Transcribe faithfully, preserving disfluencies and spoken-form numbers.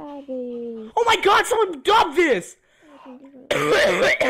hab ich. Oh my god, someone dubbed this!